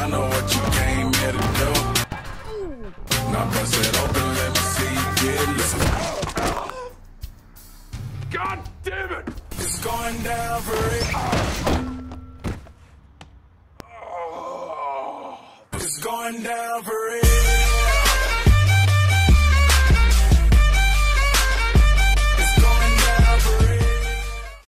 I know what you came here to do. Now bust it open, let me see you get loose. God damn it! It's going down for real. It's going down for real.